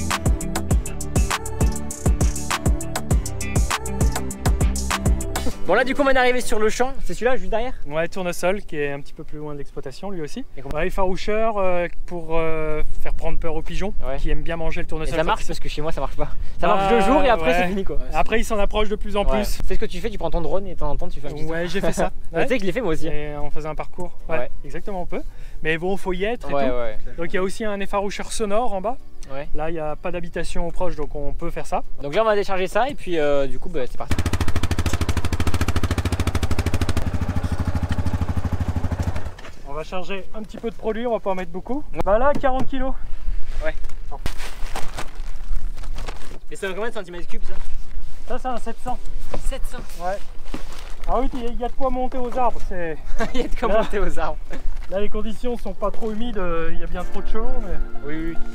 Bon Bon là du coup on est arrivé sur le champ, c'est celui-là juste derrière? Ouais, tournesol qui est un petit peu plus loin de l'exploitation lui aussi. Ouais, effaroucheur euh, pour euh, faire prendre peur aux pigeons ouais. qui aiment bien manger le tournesol. Et ça marche parce que chez moi ça marche pas. Ça marche deux jours et après ouais. c'est fini quoi. Après ils s'en approchent de plus en ouais. plus. C'est ce que tu fais, tu prends ton drone et de temps en temps tu fais un petit Ouais, j'ai fait ça. Ouais. Tu sais que je l'ai fait moi aussi. Et on faisait un parcours. Ouais, ouais. Exactement on peut. Mais bon, faut y être et ouais, tout. Ouais. Donc il y a aussi un effaroucheur sonore en bas. Ouais. Là il n'y a pas d'habitation proche donc on peut faire ça. Donc là on va décharger ça et puis euh, du coup bah, c'est parti. On va charger un petit peu de produit, on va pas en mettre beaucoup. Bah là quarante kilos. Ouais. Oh. Et c'est combien de centimètres cubes ça? Ça c'est un sept cents. sept cents. Ouais. Ah oui, il y, y a de quoi monter aux arbres. Il y a de quoi là, monter aux arbres. Là les conditions sont pas trop humides, il y a bien trop de chaud. Mais... Oui, oui.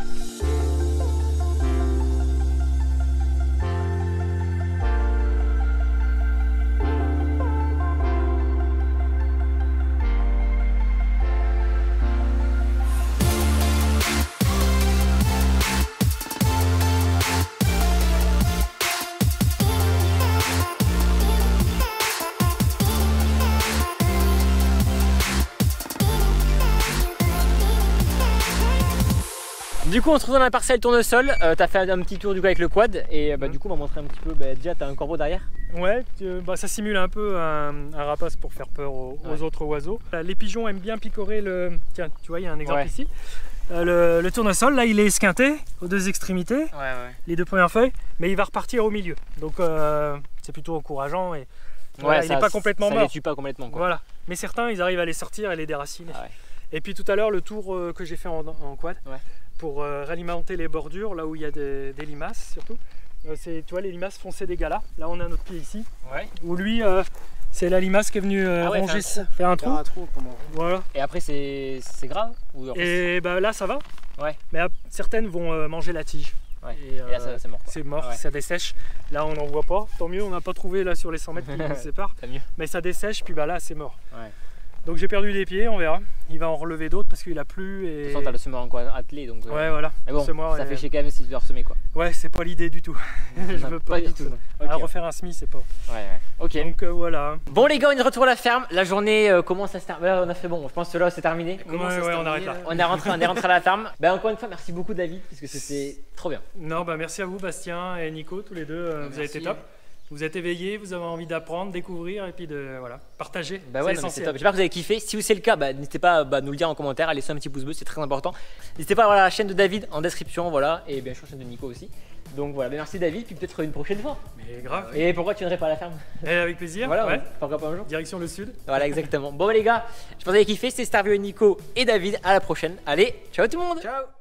Du coup on se retrouve dans la parcelle tournesol, euh, tu as fait un petit tour du coup avec le quad et bah, mmh. du coup on va montrer un petit peu, bah, déjà tu as un corbeau derrière. Ouais, euh, bah, ça simule un peu un, un rapace pour faire peur aux, ouais. aux autres oiseaux. Les pigeons aiment bien picorer le... Tiens, tu vois il y a un exemple ouais. ici. Euh, le, le tournesol là il est esquinté aux deux extrémités, ouais, ouais. les deux premières feuilles, mais il va repartir au milieu. Donc euh, c'est plutôt encourageant et voilà, ouais, il n'est pas complètement ça mort. Les tue pas complètement quoi. Voilà. Mais certains ils arrivent à les sortir et les déraciner. Ah ouais. Et puis tout à l'heure le tour euh, que j'ai fait en, en quad. Ouais. Pour euh, réalimenter les bordures, là où il y a des, des limaces surtout. Euh, c'est, tu vois les limaces foncées des galas. Là on a notre pied ici. Ouais. Où lui, euh, c'est la limace qui est venue euh, ah ouais, ronger, faire un trou. Faire un trou. Un trou voilà. Et après c'est grave ou et bah, là ça va. Ouais. Mais euh, certaines vont euh, manger la tige. Ouais. Et, euh, et là c'est mort. C'est mort, ouais. ça dessèche. Là on n'en voit pas. Tant mieux, on n'a pas trouvé là sur les cent mètres qui nous séparent. Mieux. Mais ça dessèche, puis bah là c'est mort. Ouais. Donc j'ai perdu des pieds, on verra. Il va en relever d'autres parce qu'il a plu. Et... De toute façon, t'as le semeur en quoi attelé donc. Euh... Ouais, voilà. Mais bon, semoir ça et... fait chier quand même si tu dois ressemer quoi. Ouais, c'est pas l'idée du tout. Je veux pas, pas du tout. Okay. À refaire un semis, c'est pas. Ouais, ouais. Ok. Donc euh, voilà. Bon, les gars, on est de retour à la ferme. La journée euh, commence à se terminer. On a fait bon, je pense que là c'est terminé. Ouais, ouais, on arrête là. On est rentré, on est rentré à la ferme. Bah, encore une fois, merci beaucoup, David, parce que c'était trop bien. Non, bah merci à vous, Bastien et Nico, tous les deux. Euh, vous avez été top. Vous êtes éveillés, vous avez envie d'apprendre, découvrir et puis de voilà, partager. Bah ouais, c'est top. J'espère que vous avez kiffé. Si c'est le cas, bah, n'hésitez pas à bah, nous le dire en commentaire, à laisser un petit pouce bleu, c'est très important. N'hésitez pas à voir la chaîne de David en description, voilà, et bien sûr la chaîne de Nico aussi. Donc voilà, bah, merci David, puis peut-être une prochaine fois. Mais grave. Et pourquoi tu viendrais pas à la ferme? Et avec plaisir. Voilà, ouais. Pourquoi pas un jour. Direction le sud. Voilà, exactement. Bon bah, les gars, je pense que vous avez kiffé. C'était Starvio, Nico et David. À la prochaine. Allez, ciao tout le monde. Ciao.